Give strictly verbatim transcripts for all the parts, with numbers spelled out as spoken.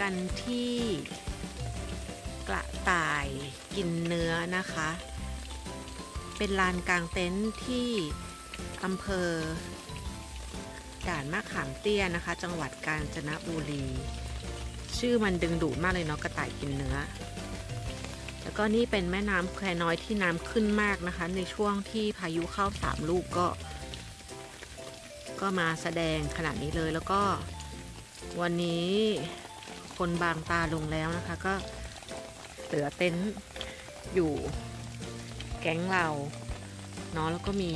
กันที่กระต่ายกินเนื้อนะคะเป็นลานกลางเต็นท์ที่อำเภอด่านมะขามเตี้ยนะคะจังหวัดกาญจนบุรีชื่อมันดึงดูดมากเลยเนาะกระต่ายกินเนื้อแล้วก็นี่เป็นแม่น้ำแควน้อยที่น้ำขึ้นมากนะคะในช่วงที่พายุเข้าสามลูกก็ก็มาแสดงขนาดนี้เลยแล้วก็วันนี้คนบางตาลงแล้วนะคะก็เหลือเต็นท์อยู่แก๊งเราเนาะแล้วก็มี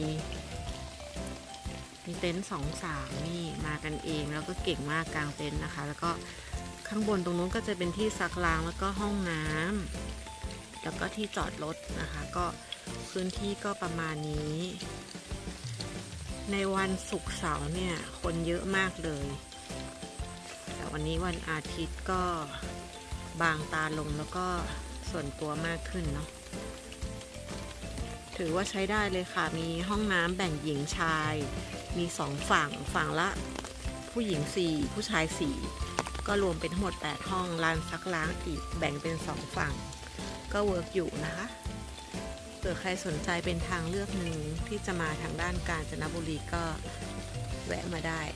มีเต็นท์สองสามนี่มากันเองแล้วก็เก่งมากกลางเต็นท์นะคะแล้วก็ข้างบนตรงนู้นก็จะเป็นที่ซักล้างแล้วก็ห้องน้ำแล้วก็ที่จอดรถนะคะก็พื้นที่ก็ประมาณนี้ในวันศุกร์เสาร์เนี่ยคนเยอะมากเลยแต่วันนี้วันอาทิตย์ก็บางตาลงแล้วก็ส่วนตัวมากขึ้นเนาะถือว่าใช้ได้เลยค่ะมีห้องน้ำแบ่งหญิงชายมีสองฝั่งฝั่งละผู้หญิงสี่ผู้ชายสี่ก็รวมเป็นทั้งหมดแปดห้องลานซักล้างอีกแบ่งเป็นสองฝั่งก็เวิร์กอยู่นะคะเผื่อใครสนใจเป็นทางเลือกหนึ่งที่จะมาทางด้านกาญจนบุรีก็แวะมาได้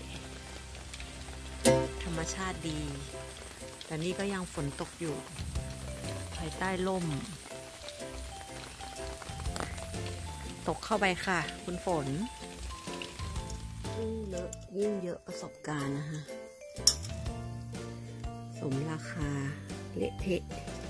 ธรรมชาติดีแต่นี่ก็ยังฝนตกอยู่ภายใต้ร่มตกเข้าไปค่ะคุณฝนยิ่งเลอะยิ่งเยอะประสบการณ์นะคะสมราคาเละเทะ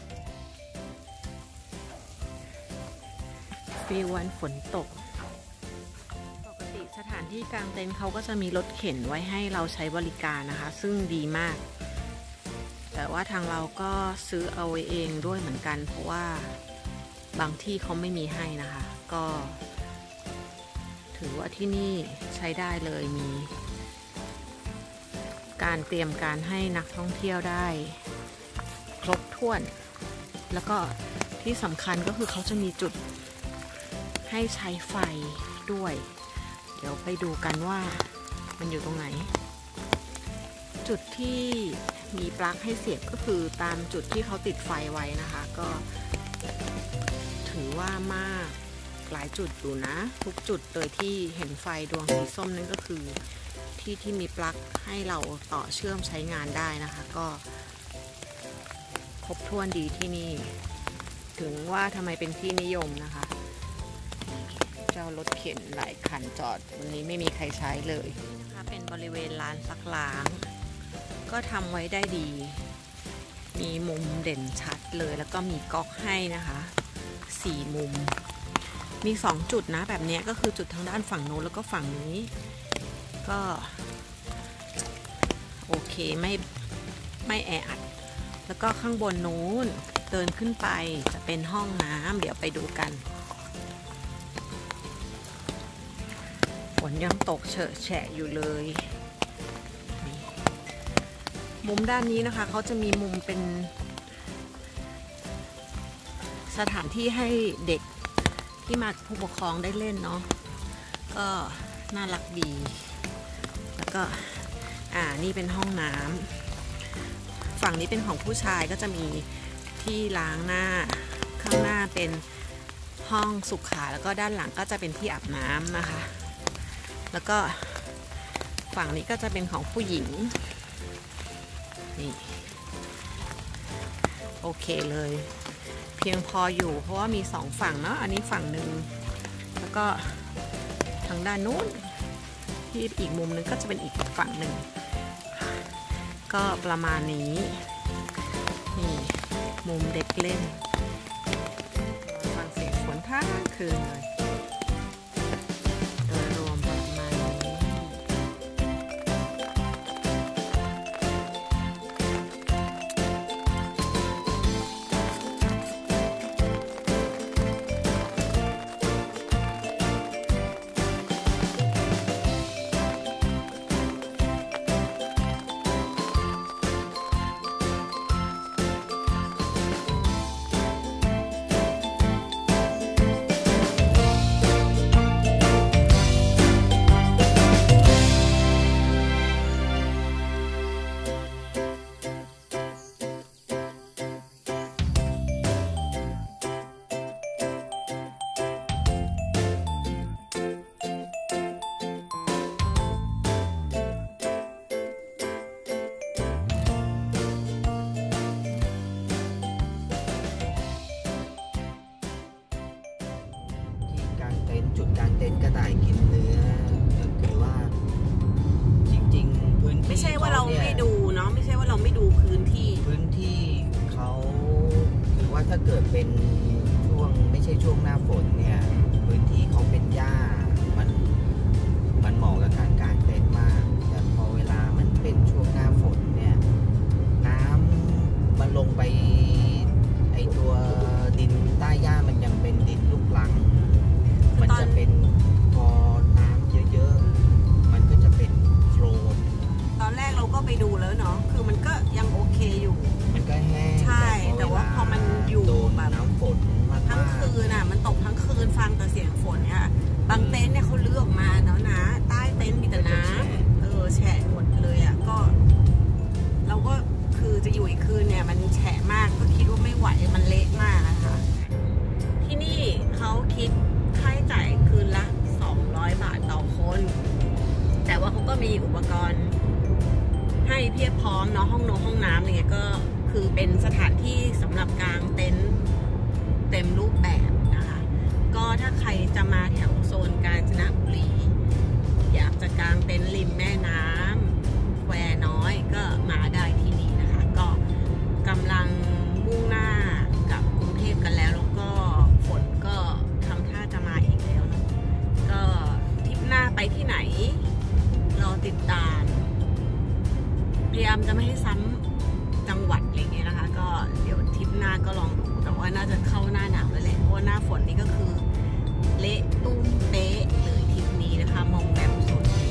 ปีวันฝนตกปกติสถานที่กลางเต็นท์เขาก็จะมีรถเข็นไว้ให้เราใช้บริการนะคะซึ่งดีมากแต่ว่าทางเราก็ซื้อเอาไว้เองด้วยเหมือนกันเพราะว่าบางที่เขาไม่มีให้นะคะก็ถือว่าที่นี่ใช้ได้เลยมีการเตรียมการให้นักท่องเที่ยวได้ครบถ้วนแล้วก็ที่สำคัญก็คือเขาจะมีจุดให้ใช้ไฟด้วยเดี๋ยวไปดูกันว่ามันอยู่ตรงไหนจุดที่มีปลั๊กให้เสียบก็คือตามจุดที่เขาติดไฟไว้นะคะก็ถือว่ามากหลายจุดอยู่นะทุกจุดโดยที่เห็นไฟดวงสีส้มนั่นก็คือที่ที่มีปลั๊กให้เราต่อเชื่อมใช้งานได้นะคะก็ครบถ้วนดีที่นี่ถึงว่าทำไมเป็นที่นิยมนะคะเจ้ารถเข็นหลายคันจอดวันนี้ไม่มีใครใช้เลยนะคะเป็นบริเวณลานซักล้างก็ทำไว้ได้ดีมีมุมเด่นชัดเลยแล้วก็มีก๊อกให้นะคะสี่มุมมีสองจุดนะแบบนี้ก็คือจุดทางด้านฝั่งโน้นแล้วก็ฝั่งนี้ก็โอเคไม่ไม่แออัดแล้วก็ข้างบนนู้นเดินขึ้นไปจะเป็นห้องน้ำเดี๋ยวไปดูกันฝนยังตกเฉอะแฉะอยู่เลยมุมด้านนี้นะคะเขาจะมีมุมเป็นสถานที่ให้เด็กที่มาผู้ปกครองได้เล่นเนาะก็น่ารักดีแล้วก็อ่านี่เป็นห้องน้ำฝั่งนี้เป็นของผู้ชายก็จะมีที่ล้างหน้าข้างหน้าเป็นห้องสุขาแล้วก็ด้านหลังก็จะเป็นที่อาบน้ำนะคะแล้วก็ฝั่งนี้ก็จะเป็นของผู้หญิงนี่โอเคเลยเพียงพออยู่เพราะว่ามีสองฝั่งเนาะอันนี้ฝั่งหนึ่งแล้วก็ทางด้านนู้นที่อีกมุมนึงก็จะเป็นอีกฝั่งหนึ่งก็ประมาณนี้นี่มุมเด็กเล่นฟังเสียงฝนทั้งคืนเลยโดยรวมประมาณนี้จุดกางเต็นท์กระต่ายกินเนื้อก็คือว่าจริงๆพื้นที่ไม่ใช่ว่าเราไม่ดูเนาะไม่ใช่ว่าเราไม่ดูพื้นที่พื้นที่เขาคือว่าถ้าเกิดเป็นช่วงไม่ใช่ช่วงหน้าฝนเนี่ยพื้นที่เขาเป็นหญ้ามันมันเหมาะกับการกางเต็นท์มากแต่พอเวลามันเป็นช่วงหน้าฝนเนี่ยน้ำมันลงไปไอตัวดินใต้หญ้ามันยังเป็นดินลูกรังมันจะเป็นพอน้ำเยอะๆมันก็จะเป็นโคลนตอนแรกเราก็ไปดูแล้วเนาะคือมันก็ยังโอเคอยู่มันก็แห้งใช่แต่ว่าพอมันอยู่แบบน้ำฝนทั้งคืนอ่ะมันตกทั้งคืนฟังแต่เสียงฝนเนี่ยบางเต็นท์เนี่ยเขาเลือกมาเนาะนะใต้เต็นท์มีแต่น้ำเออแฉะหมดเลยอ่ะก็เราก็คือจะอยู่อีกคืนเนี่ยมันแฉะมากก็คิดว่าไม่ไหวมันเละมากนะคะที่นี่เขาคิดค่าใช้จ่ายคืนละสองร้อยบาทต่อคนแต่ว่าเขาก็มีอุปกรณ์ให้เพียบพร้อมเนาะห้องนอนห้องน้ำอะไรเงี้ยก็คือเป็นสถานที่สำหรับกางเต็นท์เต็มรูปแบบนะคะก็ถ้าใครจะมาแถวโซนกาญจนบุรีอยากจะกางเต็นท์ริมแม่น้ำแควน้อยก็มาได้ที่นี่นะคะก็กำลังมุ่งหน้ากับกรุงเทพกันแล้วแล้วก็ฝนก็ทำท่าจะมาอีกแล้วเนาะก็ทริปหน้าไปที่ไหนรอติดตามพยายามจะไม่ให้ซ้ำจังหวัดอะไรเงี้ยนะคะก็เดี๋ยวทริปหน้าก็ลองดูแต่ว่าน่าจะเข้าหน้าหนาวแล้วแหละเพราะว่าหน้าฝนนี่ก็คือเละตุ้มเป๊ะเลยทริปนี้นะคะมองแบบสด